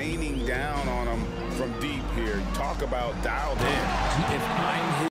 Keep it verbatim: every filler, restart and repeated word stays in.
raining down on them from deep here. Talk about dialed in. If I